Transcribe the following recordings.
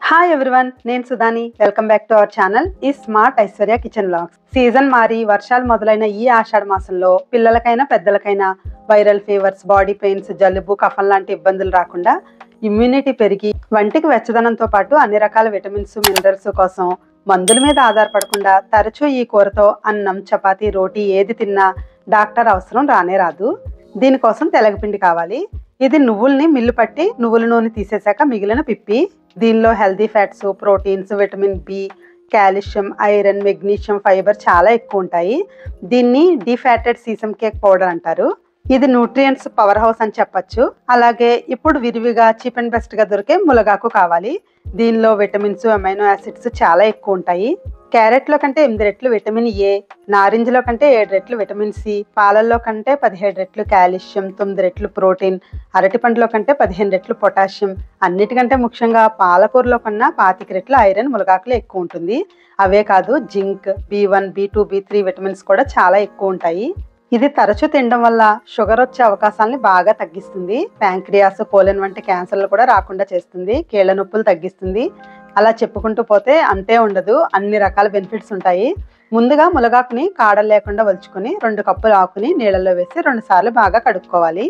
Hi everyone, నేను సుధాని. Welcome back to our channel ఈ smart Aishwarya kitchen vlogs. Season మారి వర్షాలు మొదలైన ఈ ఆషాఢ మాసంలో పిల్లలకైనా పెద్దలకైనా వైరల్ ఫీవర్స్, బాడీ పెయిన్స్, జలుబు, కఫం లాంటి ఇబ్బందులు రాకుండా ఇమ్యూనిటీ పెరిగి వంటికి వెచ్చదనంతో పాటు అన్ని రకాల విటమిన్స్, మినరల్స్ కోసం మందుల మీద ఆధారపడకుండా తరచూ ఈ కూరతో అన్నం, చపాతీ, రోటీ ఏది తిన్నా డాక్టర్ అవసరం రానే రాదు. దీనికోసం తెలగపిండి కావాలి. ఇది నువ్వుల్ని మిల్లు పట్టి నువ్వుల నూనె తీసేశాక మిగిలిన పిప్పి. దీనిలో healthy fats, proteins, vitamin B, calcium, iron, magnesium, fibre చాలా ఎక్కువ ఉంటాయి. దీన్ని డిఫాటెడ్ సీసమ్ కేక్ పౌడర్ అంటారు. ఇది న్యూట్రియంట్స్ పవర్ హౌస్ అని చెప్పచ్చు. అలాగే ఇప్పుడు విరివిగా చీప్ అండ్ బెస్ట్ గా దొరికే ములగాకు కావాలి. దీనిలో విటమిన్స్, అమైనో యాసిడ్స్ చాలా ఎక్కువ ఉంటాయి. క్యారెట్లో కంటే 8 రెట్లు విటమిన్ ఏ, నారింజలో కంటే 7 రెట్లు విటమిన్ సి, పాలల్లో కంటే 17 రెట్లు కాల్షియం, 9 రెట్లు ప్రోటీన్, అరటిపండులో కంటే 15 రెట్లు పొటాషియం, అన్నిటికంటే ముఖ్యంగా పాలకూరలో కన్నా 25 రెట్లు ఐరన్ ములగాకులో ఎక్కువ ఉంటుంది. అవే కాదు, zinc, B1, B2, B3 vitamins కూడా చాలా ఎక్కువ ఉంటాయి. ఇది తరచూ తినడం వల్ల షుగర్ వచ్చే అవకాశాలని బాగా తగ్గిస్తుంది. ప్యాంక్రియాస్, కోలన్ వంటి క్యాన్సర్లు కూడా రాకుండా చేస్తుంది. కీళ్ళ నొప్పులు తగ్గిస్తుంది. అలా చెప్పుకుంటూ పోతే అంతే ఉండదు, అన్ని రకాల బెనిఫిట్స్ ఉంటాయి. ముందుగా ములగాకుని కాడలు లేకుండా వలుచుకొని 2 కప్పుల ఆకుని నీళ్ళలో వేసి 2 సార్లు బాగా కడుక్కోవాలి.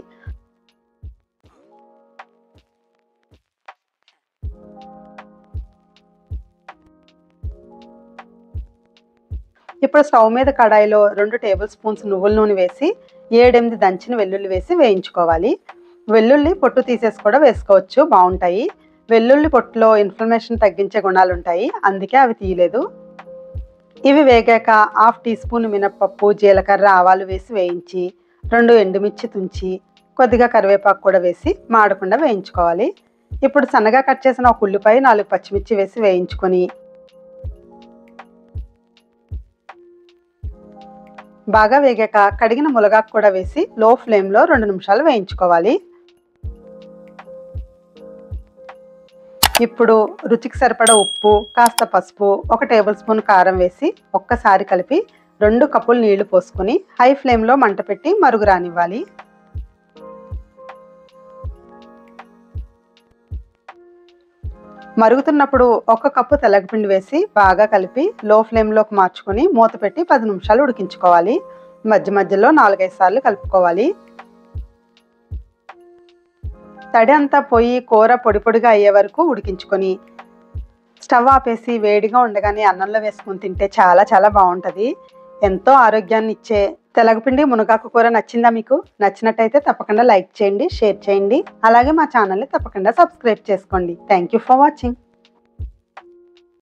ఇప్పుడు స్టవ్ మీద కడాయిలో 2 టేబుల్ స్పూన్స్ నువ్వుల నూనె వేసి 7-8 దంచిన వెల్లుల్లి వేసి వేయించుకోవాలి. వెల్లుల్లి పొట్టు తీసేసి కూడా వేసుకోవచ్చు, బాగుంటాయి. వెల్లుల్లి పొట్టులో ఇన్ఫ్లమేషన్ తగ్గించే గుణాలు ఉంటాయి, అందుకే అవి తీయలేదు. ఇవి వేగాక 1/2 టీ స్పూన్ మినప్పప్పు, జీలకర్ర, ఆవాలు వేసి వేయించి 2 ఎండుమిర్చి తుంచి కొద్దిగా కరివేపాకు కూడా వేసి మాడకుండా వేయించుకోవాలి. ఇప్పుడు సన్నగా కట్ చేసిన 1 ఉల్లిపాయ, 4 పచ్చిమిర్చి వేసి వేయించుకొని బాగా వేగాక కడిగిన ములగాకు కూడా వేసి లో ఫ్లేమ్లో 2 నిమిషాలు వేయించుకోవాలి. ఇప్పుడు రుచికి సరిపడా ఉప్పు, కాస్త పసుపు, 1 టేబుల్ స్పూన్ కారం వేసి ఒక్కసారి కలిపి 2 కప్పులు నీళ్లు పోసుకొని హై ఫ్లేమ్లో మంట పెట్టి మరుగు రానివ్వాలి. మరుగుతున్నప్పుడు 1 కప్పు తెలగపిండి వేసి బాగా కలిపి లో ఫ్లేమ్లోకి మార్చుకొని మూత పెట్టి 10 నిమిషాలు ఉడికించుకోవాలి. మధ్య మధ్యలో 4-5 సార్లు కలుపుకోవాలి. తడి అంతా పోయి కూర పొడి పొడిగా అయ్యే వరకు ఉడికించుకొని స్టవ్ ఆపేసి వేడిగా ఉండగానే అన్నంలో వేసుకొని తింటే చాలా చాలా బాగుంటుంది. ఎంతో ఆరోగ్యాన్ని ఇచ్చే తెలగపిండి మునగాకు కూర నచ్చిందా మీకు? నచ్చినట్టయితే తప్పకుండా లైక్ చేయండి, షేర్ చేయండి. అలాగే మా ఛానల్ని తప్పకుండా సబ్స్క్రైబ్ చేసుకోండి. Thank you for watching.